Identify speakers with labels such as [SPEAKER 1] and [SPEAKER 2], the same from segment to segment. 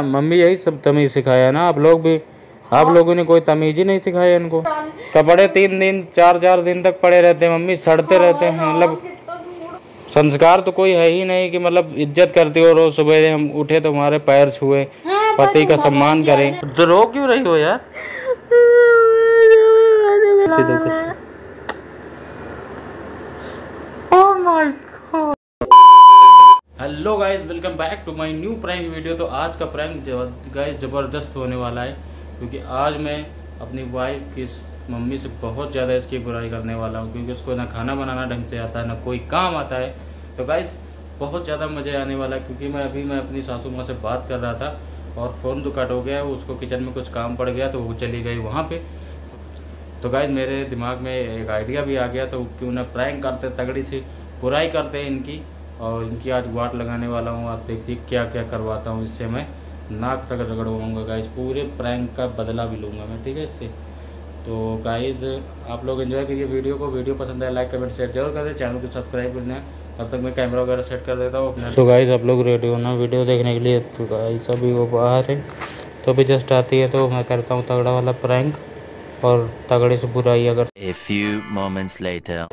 [SPEAKER 1] Mummy यही सब तमीज़ सिखाया ना, आप लोग भी, आप लोगों ने कोई तमीज़ ही नहीं सिखाया इनको। कपड़े 3 दिन 4 दिन तक पड़े रहते हैं मम्मी, सड़ते रहते हैं। मतलब संस्कार तो कोई है ही नहीं कि मतलब इज्जत करती हो। रोज सुबह हम उठे तो हमारे पैर छुए, पति का सम्मान करें। तो रो क्यों रही हो यार? Hello guys, welcome back to my new prank video. तो आज का प्रैंक गाइस ज़बरदस्त होने वाला है, क्योंकि आज मैं अपनी वाइफ की मम्मी से बहुत ज़्यादा इसकी बुराई करने वाला हूँ, क्योंकि उसको ना खाना बनाना ढंग से आता है, ना कोई काम आता है। तो गाइस बहुत ज़्यादा मज़े आने वाला है, क्योंकि मैं अपनी सासू माँ से बात कर रहा था और फ़ोन तो कट हो गया, उसको किचन में कुछ काम पड़ गया तो वो चली गई वहाँ पर। तो गाइस मेरे दिमाग में एक आइडिया भी आ गया, तो क्यों ना प्रैंक करते, तगड़ी सी बुराई करते हैं इनकी, और इनकी आज वाट लगाने वाला हूँ। आप देखिए क्या क्या करवाता हूँ इससे, मैं नाक तक रगड़वाऊँगा गाइस, पूरे प्रैंक का बदला भी लूँगा मैं, ठीक है इससे। तो गाइस आप लोग एंजॉय करिए वीडियो को। वीडियो पसंद आए लाइक कमेंट शेयर जरूर कर दें, चैनल को सब्सक्राइब करना है। तब तक मैं कैमरा वगैरह सेट कर देता हूँ अपना। तो गाइस आप लोग रेडी हो ना वीडियो देखने के लिए? तो गाइस अभी वो बाहर है, तो अभी जस्ट आती है तो मैं करता हूँ तगड़ा वाला प्रैंक और तगड़े से बुराई अगर।
[SPEAKER 2] A few moments later.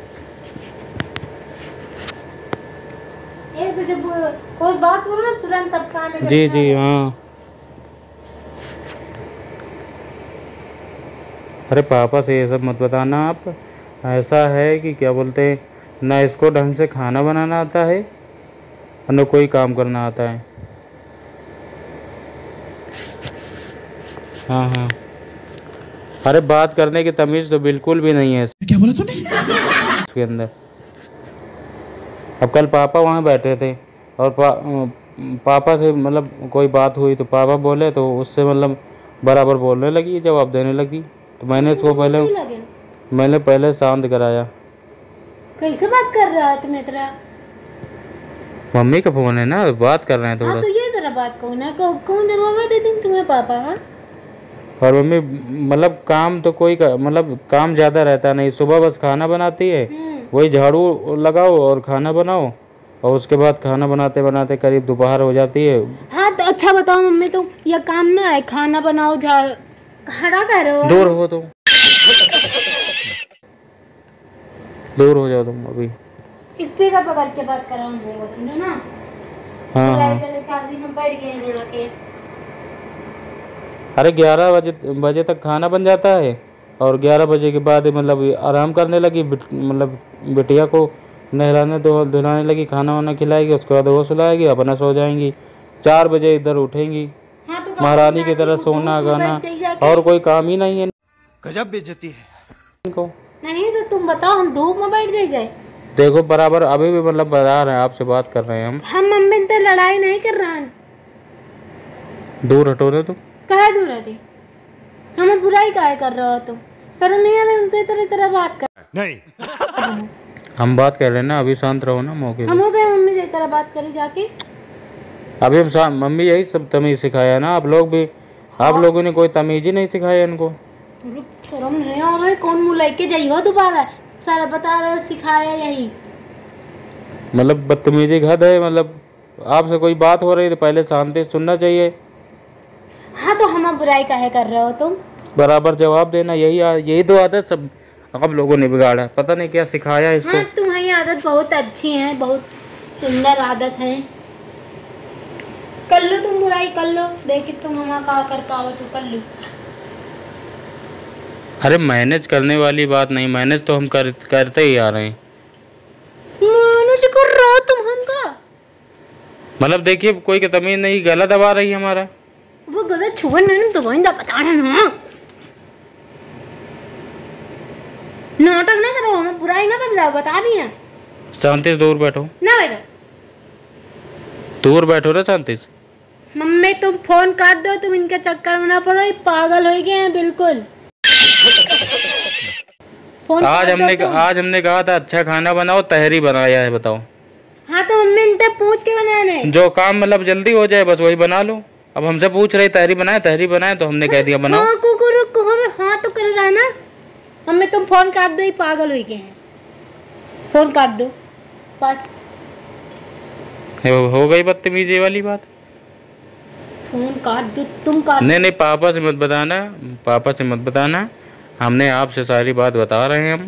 [SPEAKER 3] जब कोई बात करो ना तुरंत तब काम में
[SPEAKER 1] जी जी हाँ। अरे पापा से ये सब मत बताना आप। ऐसा है कि क्या बोलते हैं, ना इसको ढंग से खाना बनाना आता है और ना कोई काम करना आता है। हाँ हाँ, अरे बात करने की तमीज़ तो बिल्कुल भी नहीं है। क्या बोला तूने? इसके अंदर अब कल पापा वहाँ बैठे थे और पापा से मतलब कोई बात हुई तो पापा बोले तो उससे मतलब बराबर बोलने लगी, जवाब देने लगी। तो मैंने इसको पहले शांत कराया।
[SPEAKER 3] कैसे बात कर रहा है तुम्हें? तेरा
[SPEAKER 1] मम्मी का फोन है ना, बात कर रहे हैं थोड़ा।
[SPEAKER 3] तो ये तेरा बात कौन है? कौन जवाब दे दी तुम्हें पापा का?
[SPEAKER 1] और मम्मी मतलब काम तो कोई मतलब काम ज़्यादा रहता नहीं, सुबह बस खाना बनाती है, वही झाड़ू लगाओ और खाना बनाओ, और उसके बाद खाना बनाते बनाते करीब दोपहर हो जाती है।
[SPEAKER 3] हाँ तो अच्छा बताओ मम्मी, तो यह काम ना है, खाना बनाओ झाड़ खड़ा कर रहे हो।
[SPEAKER 1] दूर हो तुम, दूर हो जाओ तुम। अभी
[SPEAKER 3] स्पीकर पकड़ के बात कर रहा हूँ, समझो ना।
[SPEAKER 1] हाँ हाँ।
[SPEAKER 3] में बैठ गए।
[SPEAKER 1] अरे 11 बजे तक खाना बन जाता है और 11 बजे के बाद मतलब आराम करने लगी। मतलब बिटिया को नहलाने धुलाने लगी, खाना वाना खिलाएगी, उसके बाद वो सुलाएगी, अपना सो जाएंगी। 4 बजे इधर उठेंगी।
[SPEAKER 3] हाँ, तो
[SPEAKER 1] महारानी की तरह सोना गाना, और कोई काम ही नहीं है।
[SPEAKER 2] गजब बेइज्जती है
[SPEAKER 1] इनको।
[SPEAKER 3] नहीं तो तुम बताओ, हम धूप में बैठ गए जाए।
[SPEAKER 1] देखो बराबर अभी भी मतलब बता रहे हैं, आपसे बात कर रहे हैं हम
[SPEAKER 3] मम्मी से लड़ाई नहीं कर रहे हैं।
[SPEAKER 1] दूर हटो ना तुम।
[SPEAKER 3] कहे दूर हटे? हमें बुराई काहे कर रहे हो तुम? शर्म नहीं आ रही उनसे तरह बात कर?
[SPEAKER 2] नहीं
[SPEAKER 1] हम बात कर रहे हैं ना, अभी शांत रहो ना मौके पे।
[SPEAKER 3] हम तो मम्मी से तरह बात करी जाके।
[SPEAKER 1] अभी हम मम्मी यही सब तमीज़ सिखाया ना, आप लोग भी, आप लोगों ने कोई तमीज़ ही नहीं सिखाया इनको।
[SPEAKER 3] शर्म नहीं आ रही? कौन मुँह लेके जाइए दोबारा? सारा बता रहे सिखाया यही।
[SPEAKER 1] मतलब बदतमीजी हद है। मतलब आपसे कोई बात हो रही तो पहले शांति सुनना चाहिए।
[SPEAKER 3] हाँ तो हम बुराई काहे कर रहे हो तुम?
[SPEAKER 1] बराबर जवाब देना, यही दो आदत सब आप लोगों ने बिगाड़ा। पता नहीं क्या सिखाया इसको।
[SPEAKER 3] हाँ, तुम्हारी आदत बहुत अच्छी है, बहुत सुंदर आदत है। कर लो तुम बुराई, कर लो, देखी तुम हमारा क्या कर पाओ तो कर लो।
[SPEAKER 1] अरे मैनेज करने वाली बात नहीं, मैनेज तो हम करते ही आ रहे हैं।
[SPEAKER 3] मैनेज कर रहा तुम हमका? मतलब
[SPEAKER 1] देखिए कोई की तमीज नहीं, गला दबा रही है हमारा।
[SPEAKER 3] वो गलत छुआ नहीं तो वही बता रहे ना। नाटक ना करो, हमें बुराई ना बदलाओ, बता दिया।
[SPEAKER 1] शांति से दूर बैठो
[SPEAKER 3] ना बैठो,
[SPEAKER 1] दूर बैठो ना शांति से।
[SPEAKER 3] मम्मी तुम फोन काट दो, तुम इनके चक्कर में ना पड़ो, ये पागल हो गए हैं बिल्कुल।
[SPEAKER 1] आज हमने कहा था अच्छा खाना बनाओ, तहरी बनाया है, बताओ।
[SPEAKER 3] हाँ तो मम्मी इनसे पूछ के बनाना है।
[SPEAKER 1] जो काम मतलब जल्दी हो जाए बस वही बना लो। अब हमसे पूछ रहे तहरी बनाए तो हमने कह दिया बनाओ।
[SPEAKER 3] हाँ हाँ तो कर रहा है ना। मम्मी तुम फोन काट दो, ये पागल हो गए हैं। फोन काट दो बस।
[SPEAKER 1] हो गई बदतमीजी वाली बात।
[SPEAKER 3] फोन काट दो, तुम काट।
[SPEAKER 1] नहीं पापा से मत बताना, पापा से मत बताना, हमने आपसे सारी बात बता रहे हैं हम।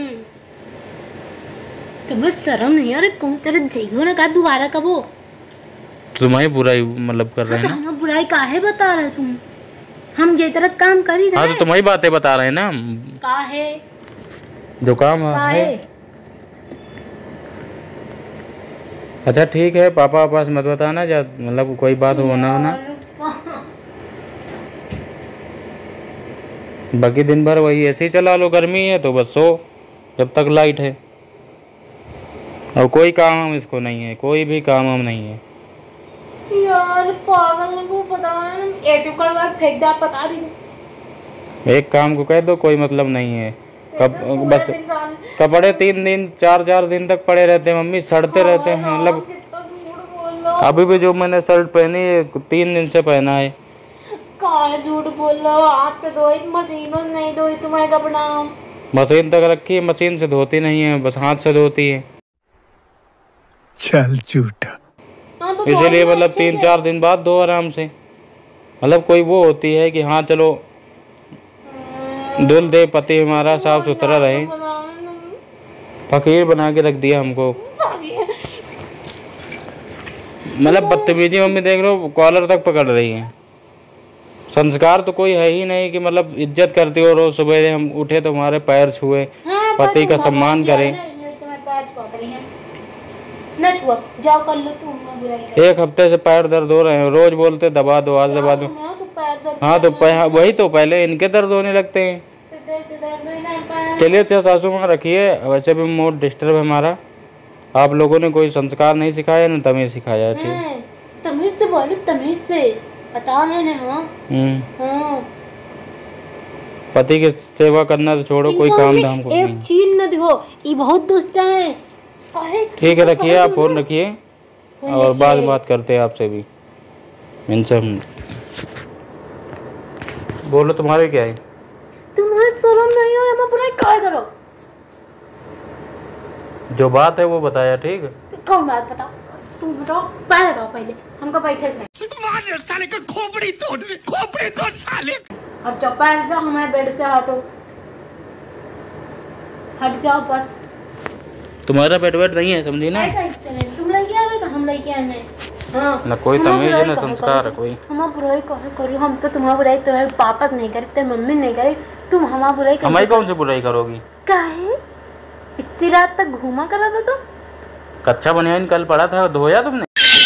[SPEAKER 3] तुम्हें शर्म नहीं आ रही? कौन तेरे जइयो ना कहा दोबारा कब हो?
[SPEAKER 1] तुम्हारी बुराई मतलब कर रहे हैं ना?
[SPEAKER 3] हम बुराई काहे बता रहे तुम? हम ये तरह काम कर ही रहे।
[SPEAKER 1] हाँ तो तुम्हारी बातें बता रहे हैं ना।
[SPEAKER 3] काहे?
[SPEAKER 1] जो काम है। अच्छा ठीक है, पापा पास मत बताना, जा मतलब कोई बात हो ना होना। बाकी दिन भर वही ऐसे ही चला लो, गर्मी है तो बस सो जब तक लाइट है, और कोई काम हम इसको नहीं है, कोई भी काम हम नहीं है।
[SPEAKER 3] यार पागल को पता नहीं, ऐसे करवा फेंक दे, बता दी।
[SPEAKER 1] एक काम को कह दो कोई मतलब नहीं है। बस कपड़े 3 दिन 4 दिन तक पड़े रहते हैं मम्मी, सड़ते रहते हैं। मतलब अभी भी जो मैंने शर्ट पहनी है 3 दिन से पहना है।
[SPEAKER 3] झूठ बोल रहे हो? हाथ से धोई, मशीनों नहीं धोई तुम्हारे कपड़ा?
[SPEAKER 1] मशीन तक रखी है, मशीन से धोती नहीं है, बस हाथ से धोती है।
[SPEAKER 2] चल झूठा।
[SPEAKER 3] तो
[SPEAKER 1] इसीलिए मतलब 3-4 दिन बाद दो आराम से। मतलब कोई वो होती है कि हाँ चलो धुल दे, पति हमारा साफ सुथरा रहे। फकीर बना के रख दिया हमको। मतलब बदतमीजी मम्मी देख लो, कॉलर तक पकड़ रही है। संस्कार तो कोई है ही नहीं कि मतलब इज्जत करती हो। रोज सुबह हम उठे तो हमारे पैर छुए, पति का सम्मान करें।
[SPEAKER 3] जाओ कर लो तुम।
[SPEAKER 1] 1 हफ्ते से पैर दर्द हो रहे हैं, रोज बोलते दबा दो, आज दबा दो। हाँ तो वही तो पहले इनके दर्द होने लगते हैं। चलिए अच्छा सासू माँ रखिए, वैसे भी मूड डिस्टर्ब है हमारा। आप लोगों ने कोई संस्कार नहीं सिखाया ना, तमीज सिखाया है। ठीक
[SPEAKER 3] तमीज से बोलो, तमीज से बताओ ना।
[SPEAKER 1] पति की सेवा करना तो छोड़ो, कोई काम धाम को
[SPEAKER 3] एक चीज न दिखो, ये बहुत दुष्ट है।
[SPEAKER 1] ठीक है रखिए, आप फोन रखिए और बात करते हैं आपसे भी। इनसे हम बोलो, तुम्हारे क्या है?
[SPEAKER 3] तुम्हें शर्म नहीं हो? हम बुराई काय करो?
[SPEAKER 1] जो बात है वो बताया। ठीक है
[SPEAKER 3] कौन बात बताओ? तुम बताओ, पैर हटाओ पहले, हमको बैठे थे।
[SPEAKER 2] मार साले का खोपड़ी तोड़ साले।
[SPEAKER 3] अब जाओ, पैर जाओ, हमारे बेड से हटो, हट जाओ बस।
[SPEAKER 1] तुम्हारा बेड नहीं है, समझी ना?
[SPEAKER 3] तुम लेके आवे, हम लेके आने। हाँ
[SPEAKER 1] ना कोई तमीज है ना संस्कार है कोई।
[SPEAKER 3] हम बुराई करो, हम तो तुम्हारी बुराई तुम्हारे पापा नहीं करे, तुम्हारी मम्मी नहीं करे, तुम हमारी बुराई कर।
[SPEAKER 1] हमारी कौन सी बुराई करोगी?
[SPEAKER 3] काहे इतनी रात तक घूमा करा था तुम?
[SPEAKER 1] कच्चा बनियान कल पड़ा था, धोया तुमने?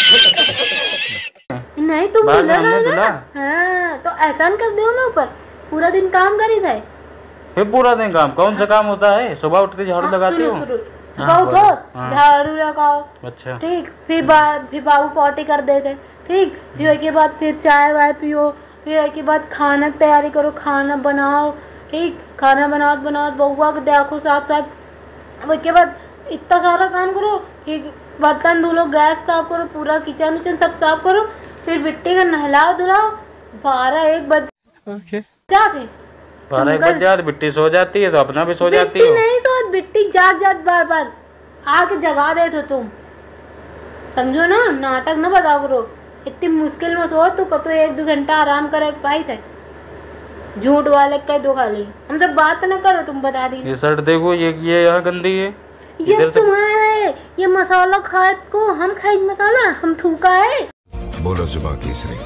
[SPEAKER 3] नहीं तुम धुला। हाँ तो एहसान कर दो ना ऊपर, पूरा दिन काम करी था।
[SPEAKER 1] फिर पूरा दिन काम? कौन सा काम होता है? सुबह उठते झाड़ू लगाती हो?
[SPEAKER 3] सुबह उठो, झाड़ू लगाओ।
[SPEAKER 1] अच्छा
[SPEAKER 3] ठीक, फिर बाबू पॉटी कर देते। ठीक, फिर उसके बाद फिर चाय वाय पियो, फिर उसके बाद खाना की तैयारी करो, खाना बनाओ। ठीक, खाना बनाओ बउआ को देखो साथ साथ। उसके बाद इतना सारा काम करो, फिर बर्तन धुलो, गैस साफ करो, पूरा किचन सब साफ करो, फिर बिट्टी का नहलाओ धुलाओ। 12-1 बज जाते,
[SPEAKER 1] 12-1 बज जाते, बिट्टी सो जाती है तो अपना भी सो जाती है।
[SPEAKER 3] नहीं सो, बिट्टी जाग बार आके जगा दे तो तुम समझो ना, नाटक न बताओ करो। इतनी मुश्किल में सो तो 1-2 घंटा आराम करे पाई थे। झूठ वाले कई दो खाली, हमसे बात न करो, तुम बता दी।
[SPEAKER 1] ये शर्ट देखो, ये यहाँ गंदी है।
[SPEAKER 3] ये तुम्हारा है, ये मसाला खाए को हम खाए मसाला, हम थूका है।
[SPEAKER 2] बोलो जुबान तीसरी।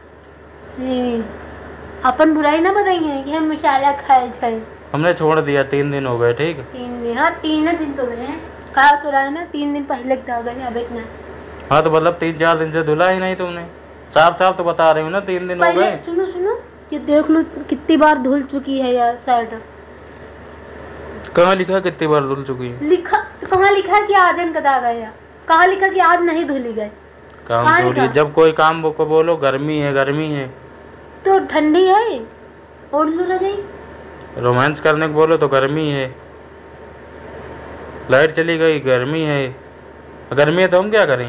[SPEAKER 3] अपन बुराई ना बताएंगे कि हम मसाला खाए।
[SPEAKER 1] हमने छोड़ दिया, 3 दिन हो गए। ठीक
[SPEAKER 3] 3 दिन? हाँ 3 दिन तो गए, कहा तो रहा है ना 3 दिन पहले आ गए, अब इतना।
[SPEAKER 1] हाँ तो मतलब 3-4 दिन से धुला ही नहीं तुमने, साफ तो बता रही हो ना 3 दिन हो गए।
[SPEAKER 3] सुनो, ये देख लो कितनी बार धुल चुकी है यार शर्ट।
[SPEAKER 1] कहाँ लिखा कितनी बार धुल चुकी है?
[SPEAKER 3] लिखा तो कहाँ लिखा कि आज कदा गया? कहाँ लिखा कि आज नहीं धुली गए?
[SPEAKER 1] काम छोड़िए, जब कोई काम को बोलो गर्मी है
[SPEAKER 3] तो ठंडी है, ओढ़ लो रजाई।
[SPEAKER 1] रोमांस करने को बोलो तो गर्मी है, लाइट चली गई गर्मी है। गर्मी है तो हम क्या करें?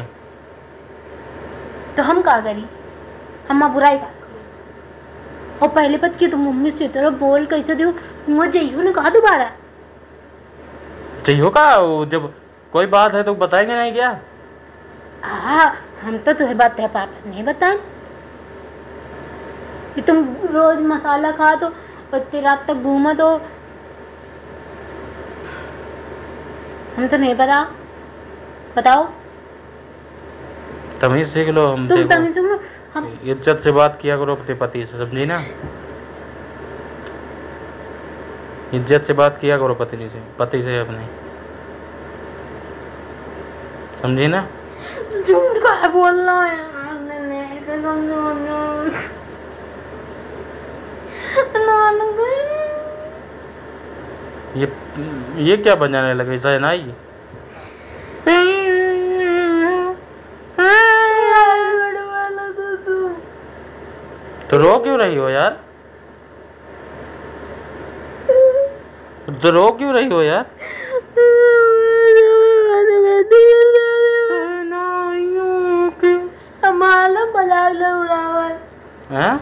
[SPEAKER 3] तो हम क्या करें? हम बुराई का और पहले पत की तुम मम्मी से तरह बोल कैसे दो, मुझे ने कहा दोबारा
[SPEAKER 1] चाहिए का? जब कोई बात है तो बताएंगे नहीं क्या?
[SPEAKER 3] हाँ हम तो तुम्हें बात है पापा नहीं बताए। कि तुम रोज मसाला खा तो और इतनी रात तक घूमा तो हम तो नहीं पता। बताओ।
[SPEAKER 1] तमीज सीख लो। हम
[SPEAKER 3] तुम तमीज सीख लो। हम
[SPEAKER 1] इज्जत से बात किया करो अपने पति से, समझी ना? इज्जत से बात किया करो पति से अपने, समझी ना?
[SPEAKER 3] झूठ का बोलना है यार।
[SPEAKER 1] ये क्या बजाने लगे शहनाई? तो रो क्यों रही हो यार? तो रो क्यों रही हो यार?
[SPEAKER 3] हमारा मजाक न उड़ावा।
[SPEAKER 1] हैं?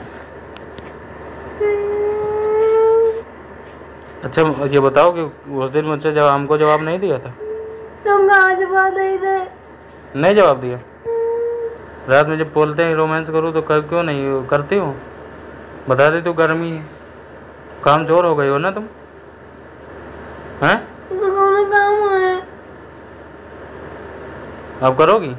[SPEAKER 1] अच्छा ये बताओ कि उस दिन मुझसे जब हमको जवाब नहीं दिया था?
[SPEAKER 3] तुम कहाँ जवाब नहीं थे?
[SPEAKER 1] नहीं जवाब दिया? रात में जब बोलते हैं रोमांस करूँ तो क्यों नहीं करती हूँ? बता दे तो गर्मी है, काम चोर हो गई हो ना तुम? हैं?
[SPEAKER 3] काम है।
[SPEAKER 1] अब करोगी?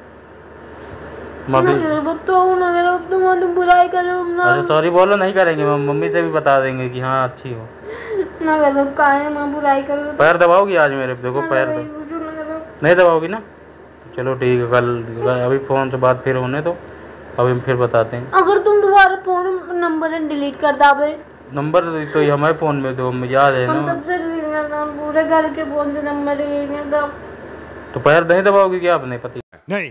[SPEAKER 1] तुम
[SPEAKER 3] बुराई करो ना।
[SPEAKER 1] अच्छा सॉरी बोलो, नहीं करेंगे। मम्मी से भी बता देंगे कि हाँ अच्छी हो
[SPEAKER 3] ना करो। काहे मैं बुराई करूँ?
[SPEAKER 1] पैर दबाओगी आज मेरे? देखो पैर नहीं दबाओगी ना? चलो ठीक है, कल अभी फ़ोन से बात फिर होने दो, अभी फिर बताते हैं।
[SPEAKER 3] अगर तुम दोबारा फोन नंबर डिलीट कर दावे?
[SPEAKER 1] नंबर तो ये हमारे फ़ोन में दो, याद है ना?
[SPEAKER 3] पूरे घर के फोन से नंबर डिलीट कर दो।
[SPEAKER 1] तो पैर नहीं दबाओगी क्या अपने पति?
[SPEAKER 2] नहीं।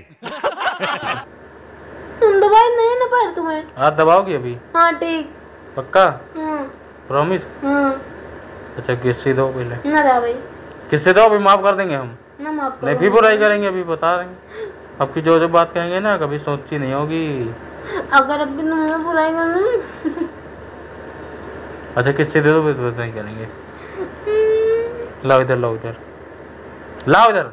[SPEAKER 3] तुम दबाए नहीं ना पैर तुम्हें?
[SPEAKER 1] हाथ दबाओगी अभी?
[SPEAKER 3] हाँ ठीक।
[SPEAKER 1] पक्का? प्रॉमिस? अच्छा किससे दो पहले?
[SPEAKER 3] ना दबाई।
[SPEAKER 1] किससे दो? अभी माफ कर देंगे हम।
[SPEAKER 3] ना माफ
[SPEAKER 1] नहीं फिर बुराई करेंगे, अभी बता रहे हैं। अब की जो बात कहेंगे ना कभी सोची नहीं होगी।
[SPEAKER 3] अगर अब की तुम्हें बुराई करना।
[SPEAKER 1] अच्छा किससे दे दो तो नहीं करेंगे। लाओ इधर, लाओ इधर, लाओ इधर।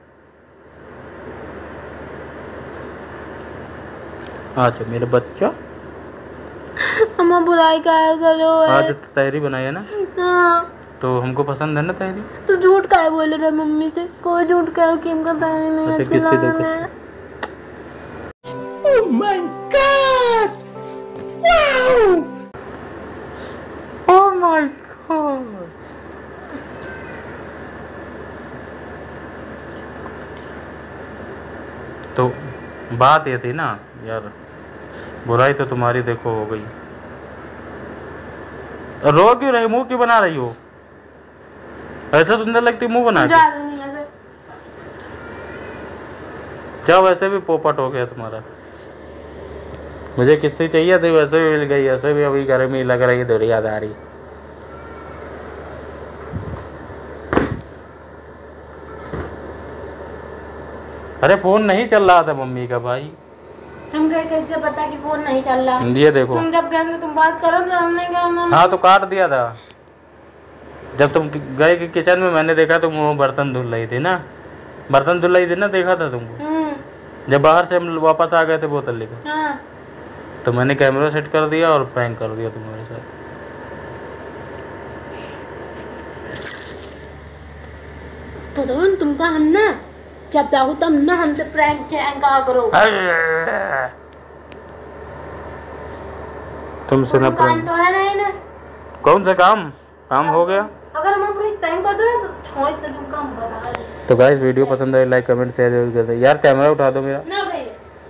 [SPEAKER 1] अच्छा मेरा बच्चा।
[SPEAKER 3] अम्मा बुराई काहे करो?
[SPEAKER 1] आज तो तहरी बनाई है ना?
[SPEAKER 3] हाँ।
[SPEAKER 1] तो हमको पसंद है ना तहरी?
[SPEAKER 3] तो झूठ काहे बोल रहे मम्मी से? कोई झूठ कहो कि हमको तहरी नहीं
[SPEAKER 1] अच्छा
[SPEAKER 3] अच्छी
[SPEAKER 1] किससे दो?
[SPEAKER 3] लगती।
[SPEAKER 2] Oh my God! Wow!
[SPEAKER 1] Oh my God! तो बात ये थी ना यार, बुराई तो तुम्हारी देखो हो गई। रो क्यों रही? मुंह क्यों बना रही हो? ऐसा सुंदर लगती मुंह बना के? क्या वैसे भी पोपट हो गया तुम्हारा। मुझे किससे चाहिए थी वैसे भी मिल गई, ऐसे भी अभी गर्मी लग रही है, दुनियादारी। अरे फोन नहीं चल रहा था मम्मी का भाई।
[SPEAKER 3] तुम कैसे पता कि फोन नहीं चल रहा?
[SPEAKER 1] ये देखो
[SPEAKER 3] तुम जब गए तुम बात करो तो हम नहीं करना।
[SPEAKER 1] हाँ तो काट दिया था। जब तुम गए कि किचन में मैंने देखा तुम वो बर्तन धुल रही थी ना, बर्तन धुल रही थी ना, देखा था तुमको। जब बाहर से हम वापस आ गए थे बोतल लेकर।
[SPEAKER 3] हाँ।
[SPEAKER 1] तो मैंने कैमरा सेट कर दिया और प्रैंक कर दिया तुम्हारे साथ।
[SPEAKER 3] तो सुन तुमका हम ना जब चाहो तब ना हमसे प्रैंक कहा करो।
[SPEAKER 1] तुमसे ना
[SPEAKER 3] प्रैंक तो है नहीं ना।
[SPEAKER 1] कौन सा काम हो गया?
[SPEAKER 3] अगर हम पूरी टाइम कर दो ना तो छोड़ से तुम काम बता दे।
[SPEAKER 1] तो गाइस वीडियो पसंद आए लाइक कमेंट शेयर जरूर कर दे यार। कैमरा उठा दो मेरा
[SPEAKER 3] ना भाई।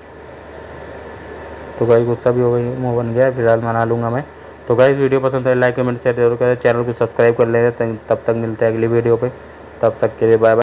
[SPEAKER 1] तो गाइस गुस्सा भी हो गई, मुंह बन गया, फिलहाल मना लूंगा मैं। तो गाइस वीडियो पसंद आए लाइक कमेंट शेयर जरूर करें, चैनल को सब्सक्राइब कर लें। तब तक मिलते हैं अगली वीडियो पे, तब तक के लिए बाय बाय।